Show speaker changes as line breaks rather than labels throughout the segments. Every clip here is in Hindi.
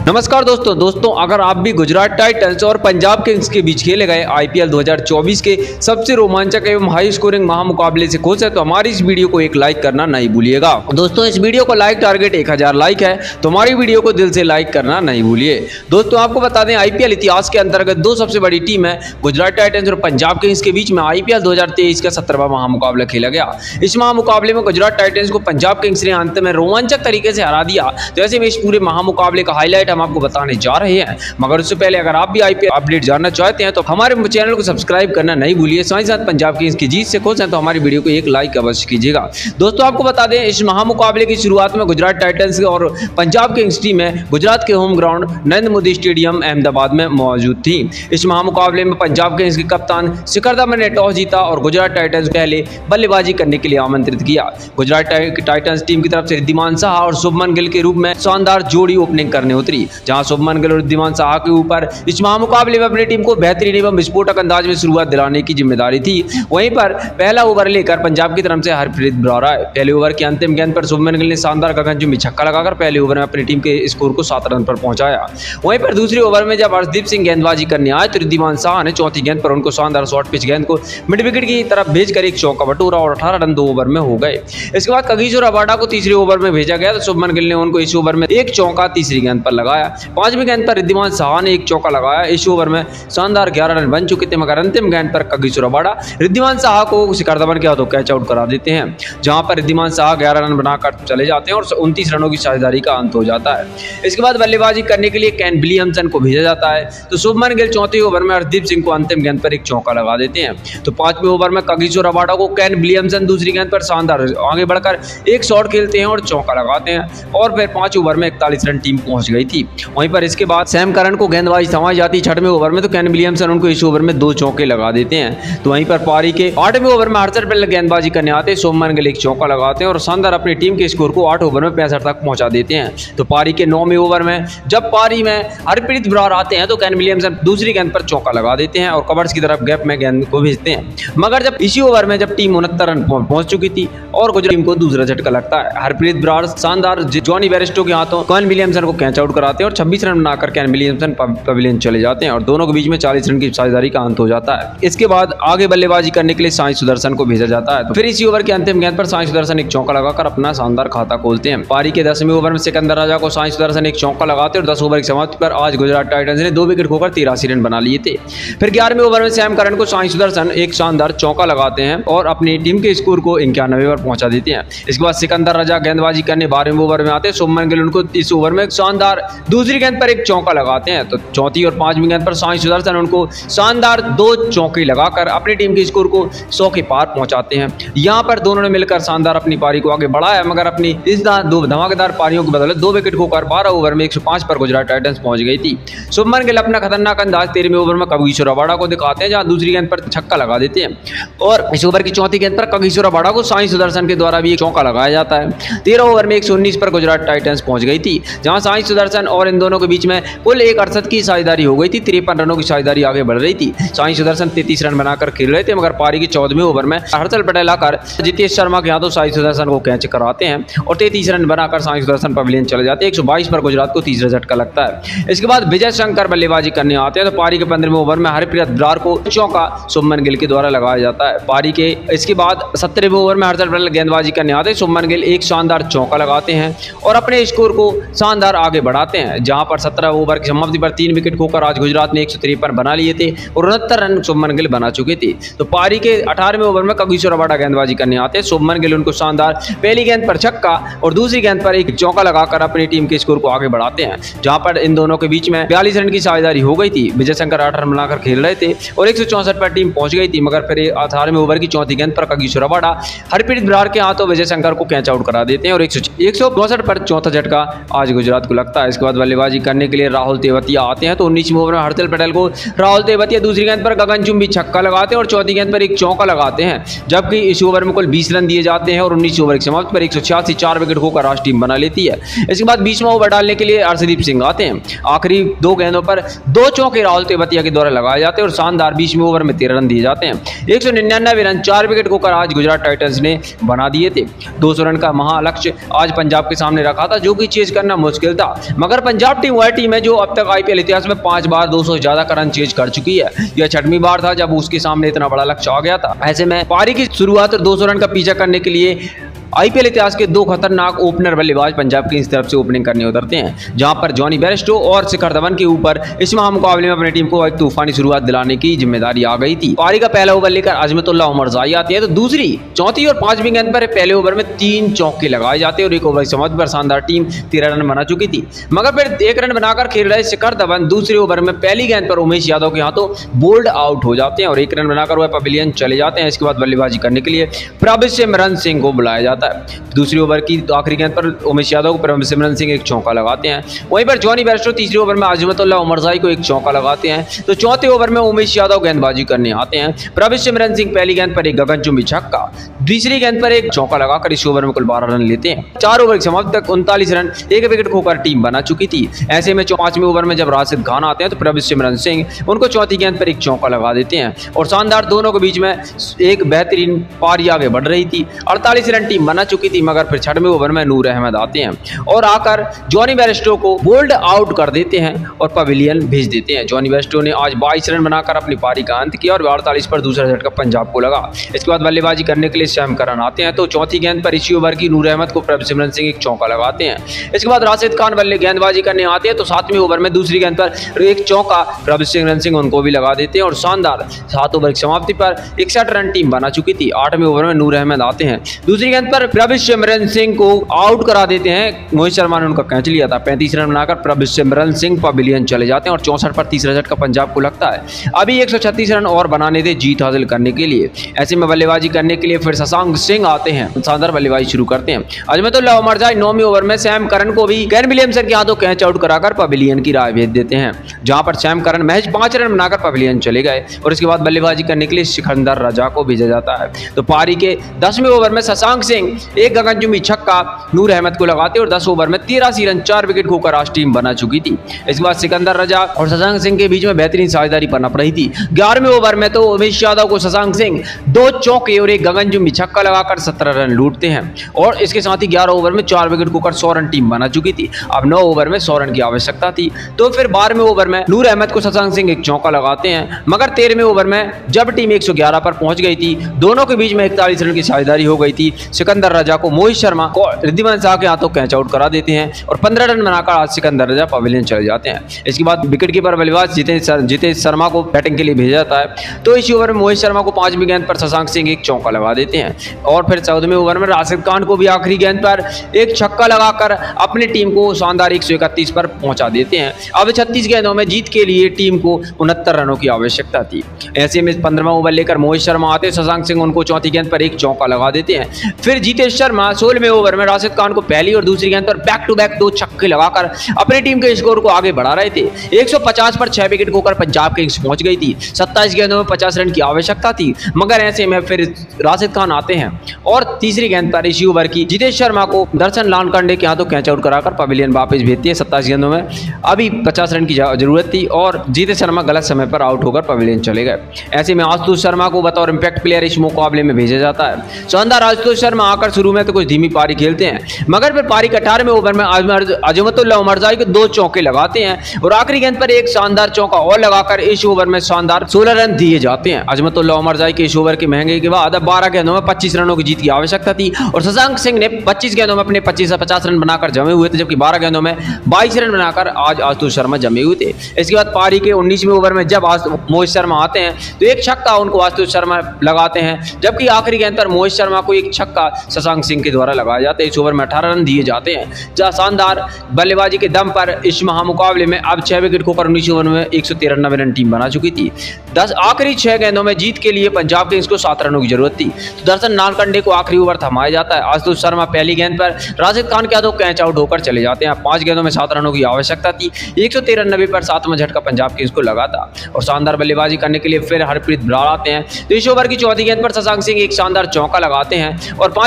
नमस्कार दोस्तों अगर आप भी गुजरात टाइटंस और पंजाब किंग्स के बीच खेले गए आईपीएल 2024 के सबसे रोमांचक एवं हाई स्कोरिंग महामुकाबले से खुश है तो हमारी इस वीडियो को एक लाइक करना नहीं भूलिएगा। दोस्तों इस वीडियो को लाइक टारगेट 1000 लाइक है तो हमारी वीडियो को दिल से लाइक करना नहीं भूलिए। दोस्तों आपको बता दें आईपीएल इतिहास के अंतर्गत दो सबसे बड़ी टीम है गुजरात टाइटंस और पंजाब किंग्स के बीच में आईपीएल 2023 का 17वां महामुकाबला खेला गया। इस महामुकाबले में गुजरात टाइटंस को पंजाब किंग्स ने अंत में रोमांचक तरीके से हरा दिया। तो ऐसे में इस पूरे महामुकाबले का हाईलाइट हम आपको बताने जा रहे हैं, मगर उससे पहले अगर आप भी आईपीएल अपडेट जानना चाहते हैं तो हमारे चैनल को सब्सक्राइब करना नहीं भूलिए। साथ ही साथ पंजाब किंग्स की जीत से खुश हैं तो हमारी वीडियो को एक लाइक अवश्य कीजिएगा। दोस्तों आपको बता दें इस महामुकाबले की शुरुआत में गुजरात टाइटंस और पंजाब किंग्स टीम में गुजरात के home ground Narendra Modi stadium Ahmedabad में मौजूद थी। इस महामुकाबले में पंजाब किंग्स के कप्तान शिखर धवन ने टॉस जीता और गुजरात टाइटंस पहले बल्लेबाजी करने के लिए आमंत्रित किया। गुजरात टाइटंस टीम की तरफ से रिद्धिमान साहा और शुभमन गिल के रूप में शानदार जोड़ी ओपनिंग करने उतरी, जहां शुभमन गिल और रिद्धिमान साहा के ऊपर इस महामुकाबले में अपनी टीम को बेहतरीन एवं विस्फोटक अंदाज में शुरुआत दिलाने की जिम्मेदारी थी। वहीं पर पहला ओवर लेकर पंजाब की तरफ से हरप्रीत ब्रार आए। पहले ओवर की अंतिम गेंद पर शुभमन गिल ने शानदार गगनचुंबी छक्का लगाकर पहले ओवर में अपनी टीम के स्कोर को 7 रन पर पहुंचाया। वहीं पर दूसरे ओवर में जब हर्षदीप सिंह गेंदबाजी करने आए तो रिद्धिमान साहा ने चौथी गेंद पर उनको शानदार शॉर्ट पिच गेंद को मिड विकेट की तरफ भेजकर एक चौका बटोरा और 18 रन 2 ओवर में हो गए। इसके बाद कगिसो रबाडा को तीसरे ओवर में भेजा गया तो शुभमन गिल ने उनको इस ओवर में एक चौका तीसरी गेंद पर लगाया। 5वीं गेंद पर रिद्धिमान साहा ने एक चौका लगाया। इस ओवर में शानदार 11 रन बन चुके थे, मगर अंतिम गेंद पर कगिसो रबाडा रिद्धिमान साहा को शिखर धवन के हाथों कैच आउट करा देते हैं, जहां पर रिद्धिमान साहा 11 रन बनाकर चले जाते हैं और 29 रनों की साझेदारी का अंत हो जाता है। इसके बाद बल्लेबाजी करने के लिए केन विलियमसन को भेजा जाता है तो शुभमन गिल चौथे ओवर में हरदीप सिंह को अंतिम गेंद पर एक चौका लगा देते हैं। तो 5वें ओवर में कगिसो रबाडा को केन विलियमसन दूसरी गेंद पर शानदार आगे बढ़कर एक शॉट खेलते हैं और चौका लगाते हैं और फिर 5 ओवर में 41 रन टीम पहुंच गई थी। वहीं पर इसके बाद सैम करन को गेंदबाजी थमाई जाती 6वें ओवर में तो केन विलियमसन उनको इस ओवर में 2 चौके लगा देते हैं। तो वहीं पर पारी के 8वें ओवर में हर्षद पटेल गेंदबाजी करने आते हैं, शुभमन गिल एक चौका लगाते हैं और शानदार अपनी टीम के स्कोर को 8 ओवर में 65 तक पहुंचा देते हैं। तो पारी के 9वें ओवर में जब पारी में हरप्रीत ब्रार आते हैं तो केन विलियमसन दूसरी गेंद पर चौका लगा देते हैं और कवर्स की तरफ गैप में गेंद को भेजते हैं, मगर जब इसी ओवर में जब टीम 69 रन पहुंच चुकी थी और गुजरात टीम को दूसरा झटका लगता है। हरप्रीत ब्रार शानदार जॉनी बेयरस्टो के हाथों केन विलियमसन को कैच आउट कराते हैं और 26 रन बनाकर केन विलियमसन पवेलियन चले जाते हैं और दोनों के बीच में 40 रन की साझेदारी का अंत हो जाता है। इसके बाद आगे बल्लेबाजी करने के लिए साई सुदर्शन को भेजा जाता है तो फिर इसी ओवर की अंतिम गेंद पर साई सुदर्शन एक चौका लगाकर अपना शानदार खाता खोलते हैं। पारी के 10वें ओवर में सिकंदर राजा को साई सुदर्शन एक चौका लगाते और 10 ओवर की समाप्ति पर आज गुजरात टाइटंस ने 2 विकेट खोकर 83 रन बना लिए थे। फिर 11वें ओवर में सैम करन को साई सुदर्शन एक शानदार चौका लगाते हैं और अपनी टीम के स्कोर को 91 पर पहुंचा देते हैं। इसके बाद सिकंदर राजा गेंदबाजी करने 12वें ओवर में आते हैं, शुभमन गिल उनको इस ओवर में शानदार दूसरी गेंद पर एक चौका लगाते हैं तो चौथी और 5वीं गेंद पर साई सुदर्शन उनको शानदार 2 चौके लगाकर अपनी टीम के स्कोर को 100 के पार पहुंचाते हैं। यहां पर दोनों ने मिलकर शानदार अपनी पारी को आगे बढ़ाया, मगर अपनी इस 2 धमाकेदार पारियों के बदले 2 विकेट खोकर 12 ओवर में 105 पर गुजरात टाइटंस पहुंच गई थी। शुभमन गिल अपना खतरनाक अंदाज 13वें ओवर में कगिसो रबाडा को दिखाते हैं, जहां दूसरी गेंद पर छक्का लगा देते हैं और इस ओवर की चौथी गेंद पर कगिसो रबाडा को साई सुदर्शन के द्वारा भी एक चौका लगाया जाता है। 13 ओवर में 119 पर गुजरात टाइटंस पहुंच गई थी, जहां साई सुदर्शन और इन दोनों के बीच में कुल 168 की साझेदारी हो गई थी। 53 रनों की साझेदारी आगे बढ़ रही थी। साई सुदर्शन 33 रन बनाकर खेल रहे थे, मगर पारी के 14वें ओवर में हर्षद पटेल आकर जितेश शर्मा के हाथों साई सुदर्शन को कैच कराते हैं और 33 रन बनाकर साई सुदर्शन पवेलियन चले जाते हैं। 122 पर गुजरात को तीसरा झटका लगता है। इसके बाद विजय शंकर बल्लेबाजी करने आते हैं तो पारी के 15वें ओवर में हरप्रीत ब्रार को चौका शुभमन गिल के द्वारा लगाया जाता है। पारी के इसके बाद 17वें ओवर में हर्षद पटेल गेंदबाजी करने आते हैं, शुभमन गिल एक शानदार चौका लगाते हैं और अपने स्कोर को शानदार आगे बढ़ाते हैं, जहां पर 17 ओवर की समाप्ति पर 3 विकेट खोकर आज गुजरात ने 153 बना लिए थे और 69 रन शुभमन गिल बना चुके थे। तो पारी के 18वें ओवर में कगिसो रबाडा गेंदबाजी करने आते हैं, शुभमन गिल उनको शानदार पहली गेंद पर छक्का और दूसरी गेंद पर एक चौका लगाकर अपनी टीम के स्कोर को आगे बढ़ाते हैं, जहां पर इन दोनों के बीच में 42 रन की साझेदारी हो गई थी। विजय शंकर 8 रन बनाकर खेल रहे थे और 164 पर टीम पहुंच गई थी, मगर फिर 18वें ओवर की चौथी गेंद पर कगिसो रबाडा हरप्रीत ब्रार के हाथों विजय शंकर को कैच आउट करा देते हैं और 164 पर चौथा झटका आज गुजरात को लगता है। इसके बाद बल्लेबाजी करने के लिए राहुल तेवतिया आते हैं तो 19वें ओवर में हर्षद पटेल को राहुल तेवतिया दूसरी गेंद पर गगनचुंबी छक्का लगाते हैं और चौथी गेंद पर एक चौका लगाते हैं, जबकि इस ओवर में कुल 20 रन दिए जाते हैं और 19 ओवर की समाप्ति पर 186 4 विकेट खोकर राष्ट्रीय टीम बना लेती है। इसके बाद 20वां ओवर डालने के लिए हर्षदीप सिंह आते हैं। आखिरी 2 गेंदों पर 2 चौके राहुल तेवतिया के द्वारा लगाए जाते हैं और शानदार 20वें ओवर में 13 रन दिए जाते हैं। 199 रन 4 विकेट खोकर आज गुजरात टाइटंस ने बना दिए थे। 200 रन का महालक्ष्य आज पंजाब के सामने रखा था, जो कि चेज करना मुश्किल था, मगर मगर पंजाब टीम वह टीम है जो अब तक आईपीएल इतिहास में 5 बार 200 से ज्यादा का रन चेज कर चुकी है। यह 6वीं बार था जब उसके सामने इतना बड़ा लक्ष्य आ गया था। ऐसे में पारी की शुरुआत 200 रन का पीछा करने के लिए आईपीएल इतिहास के 2 खतरनाक ओपनर बल्लेबाज पंजाब किंग्स तरफ से ओपनिंग करने उतरते हैं, जहां पर जॉनी बेयरस्टो और शिखर धवन के ऊपर इस महामुकाबले में अपनी टीम को एक तूफानी शुरुआत दिलाने की जिम्मेदारी आ गई थी। पारी का पहला ओवर लेकर अजमतुल्लाह उमरजाई आते हैं, तो दूसरी, चौथी और 5वीं गेंद पर पहले ओवर में 3 चौके लगाए जाते हैं और 1 ओवर की समाप्ति पर शानदार टीम 13 रन बना चुकी थी। मगर फिर 1 रन बनाकर खेल रहे शिखर धवन दूसरे ओवर में पहली गेंद पर उमेश यादव के हाथों बोल्ड आउट हो जाते हैं और 1 रन बनाकर वह पवेलियन चले जाते हैं। इसके बाद बल्लेबाजी करने के लिए प्रभसिमरन सिंह को बुलाया जाता है। दूसरी ओवर की आखिरी गेंद पर उमेश यादव को प्रभसिमरन सिंह एक चौका लगाते हैं। वहीं पर जॉनी बेयरस्टो तीसरे ओवर में अजमतुल्लाह उमरजाई को एक चौका लगाते हैं। तो चौथे ओवर में उमेश यादव गेंदबाजी करने आते हैं। प्रभसिमरन सिंह पहली गेंद पर एक गगनचुंबी छक्का, दूसरी गेंद पर एक चौका लगाकर इस ओवर में कुल 12 रन लेते हैं। 4 ओवर की समाप्ति तक 39 रन 1 विकेट खोकर टीम बना चुकी थी। ऐसे में 5वें ओवर में जब राशिद खान आते हैं तो प्रभसिमरन सिंह उनको चौथी गेंद पर एक चौका लगा देते हैं और शानदार दोनों के बीच में एक बेहतरीन पारी आगे बढ़ रही थी। 48 रन टीम बना चुकी थी, मगर फिर 6वें ओवर में नूर अहमद आते हैं और आकर जॉनी बेयरस्टो को बोल्ड आउट कर देते हैं और पवेलियन भेज देते हैं। जॉनी बेयरस्टो ने आज 22 रन बनाकर अपनी पारी का अंत किया और 48 पर दूसरा झटका पंजाब को लगा। इसके बाद बल्लेबाजी करने के लिए सैम करन आते हैं, तो चौथी गेंद पर इसी ओवर की नूर अहमद को प्रभसिमरन सिंह एक चौका लगाते हैं। इसके बाद राशिद खान गेंदबाजी करने आते हैं, तो 7वें ओवर में दूसरी गेंद पर एक चौका प्रभसिमरन सिंह उनको भी लगा देते हैं और शानदार 7 ओवर की समाप्ति पर 61 रन टीम बना चुकी थी। 8वें ओवर में नूर अहमद आते हैं, दूसरी गेंद पर प्रभसिमरन सिंह को आउट करा देते हैं। मोहित शर्मा ने उनका कैच लिया था। 35 रन बनाकर प्रभसिमरन सिंह पवेलियन चले जाते हैं और 64 पर तीसरा झटका पंजाब को लगता है। अभी 136 रन और बनाने थे जीत हासिल करने के लिए। ऐसे में बल्लेबाजी करने के लिए फिर शशांक सिंह आते हैं, शानदार बल्लेबाजी शुरू करते हैं। अजमतुल्लाह उमरजाई 9वीं ओवर में सैम करन को भी केन विलियमसन के हाथों कैच आउट कराकर पवेलियन की राह भेज देते हैं, जहां पर सैम करन महज 5 रन बनाकर पवेलियन चले गए और इसके बाद बल्लेबाजी करने के लिए सिकंदर रजा को भेजा जाता है। तो पारी के 10वें ओवर में शशांक सिंह एक गगनचुंबी छक्का नूर अहमद को लगाते और 10 ओवर में 83 रन 4 विकेट खोकर आज टीम बना चुकी थी। इसके बाद सिकंदर रजा और शशांक सिंह के बीच में बेहतरीन साझेदारी पनप रही थी। 11वें ओवर में तो उमेश यादव को शशांक सिंह 2 चौके और एक गगनचुंबी छक्का लगाकर 17 रन लूटते हैं और इसके साथ ही 11 ओवर में 4 विकेट खोकर 100 रन टीम बना चुकी थी। अब 9 ओवर में 100 रन की आवश्यकता थी, तो फिर 12वें ओवर में नूर अहमद को शशांक सिंह एक चौका लगाते हैं, मगर 13वें ओवर में जब टीम 111 पर पहुंच गई थी, दोनों के बीच में 41 रन की साझेदारी हो गई थी। सिकंदर रजा को मोहित शर्मा को रिद्धिमान शाह के हाथों कैच आउट करा देते हैं और 15 रन बनाकर आज सिकंदर रजा पवेलियन चले जाते हैं। इसके बाद विकेट कीपर बल्लेबाज जितेश शर्मा को बैटिंग के लिए भेजा जाता है, तो इसी ओवर में मोहित शर्मा को 5वीं गेंद पर शशांक सिंह एक चौका लगा देते हैं और फिर 14वें ओवर में राशिद खान को भी आखिरी गेंद पर एक छक्का लगाकर अपनी टीम को शानदार 131 पर पहुंचा देते हैं। अब 36 गेंदों में जीत के लिए टीम को 69 रनों की आवश्यकता थी। ऐसे में 15वां ओवर लेकर मोहित शर्मा आते, शशांक सिंह उनको चौथी गेंद पर एक चौका लगा देते हैं। फिर जितेश शर्मा 16वें ओवर में राशिद खान को पहली और दूसरी गेंद पर बैक टू बैक 2 छक्के लगाकर अपनी टीम के स्कोर को आगे बढ़ा रहे थे। 150 पर 6 विकेट खोकर पंजाब किंग्स पहुंच गई थी। 27 गेंदों में 50 रन की आवश्यकता थी, मगर ऐसे में फिर राशिद खान आते हैं और तीसरी गेंद पर इसी ओवर की जितेश शर्मा को दर्शन लालकंडे के हाथों कैच आउट कराकर पवेलियन वापस भेजती है। 27 गेंदों में अभी 50 रन की जरूरत थी और जितेश शर्मा गलत समय पर आउट होकर पवेलियन चले गए। ऐसे में आशुतोष शर्मा को बतौर इंपैक्ट प्लेयर इस मुकाबले में भेजा जाता है। शानदार आशुतोष शर्मा आकर शुरू में तो कुछ धीमी पारी खेलते हैं, मगर फिर पारी के 18वें ओवर में अजमतुल्लाह उमरजाई को 2 चौके लगाते हैं और आखिरी गेंद पर एक शानदार चौका और लगाकर इस ओवर में शानदार 16 रन दिए जाते हैं। अजमतुल्लाह उमरजाई के इस ओवर के महंगे के बाद 12 गेंदों में 25 रनों की जीत की आवश्यकता थी और शशांक सिंह ने 25 गेंदों में अपने 25 से 50 रन बनाकर जमे हुए थे, जबकि 12 गेंदों में 22 रन बनाकर आज आशुतोष शर्मा जमे हुए थे। इसके बाद पारी के 19वें ओवर में जब मोहित शर्मा आते हैं तो एक छक्का उनको आशुतोष शर्मा लगाते हैं, जबकि आखिरी गेंद पर मोहित शर्मा को एक छक्का शशांक सिंह के द्वारा लगाया जाता है। इस ओवर में 18 रन दिए जाते हैं। जहां शानदार बल्लेबाजी के दम पर इस महामुकाबले में अब 6 विकेट खोकर 19 ओवर में 193 रन टीम बना चुकी थी। आखिरी 6 गेंदों में जीत के लिए पंजाब किंग्स को 7 रनों की जरूरत थी, तो दर्शन लालकंडे को आखिरी ओवर थमाया जाता है। आशुतोष शर्मा पहली गेंद पर राशिद खान के हाथों कैच आउट होकर चले जाते हैं। 5 गेंदों में 7 रनों की आवश्यकता थी। 193 पर 7वां झटका पंजाब किंग्स को लगा था और शानदार बल्लेबाजी करने के लिए फिर हरप्रीत बराड़ आते हैं, तो इस ओवर की चौथी गेंद पर शशांक सिंह एक शानदार चौका लगाते हैं और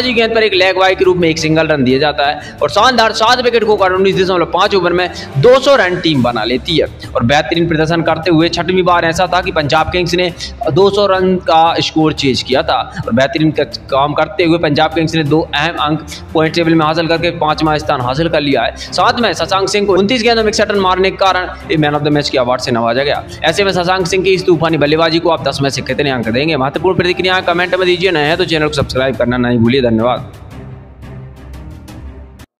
पांचवी गेंद पर एक लेग बाई के रूप में एक सिंगल रन दिया जाता है और शानदार 7 विकेट खोकर 19.5 ओवर में 200 रन टीम बना लेती है। और बेहतरीन प्रदर्शन करते हुए छठवीं बार ऐसा था कि पंजाब किंग्स ने 200 रन का स्कोर चेज किया था और बेहतरीन काम करते हुए पंजाब किंग्स ने 2 अहम अंक पॉइंट टेबल में हासिल करके 5वां स्थान हासिल कर लिया है। साथ में शशांक सिंह को 29 गेंदों में 61 रन मारने के कारण मैन ऑफ द मैच के अवार्ड से नवाजा गया। ऐसे में शशांक सिंह की इस तूफानी बल्लेबाजी को आप 10 में से कितने अंक देंगे? महत्वपूर्ण प्रतिक्रियाएं कमेंट में दीजिए। नए हैं तो चैनल को सब्सक्राइब करना नहीं भूलिए। धन्यवाद।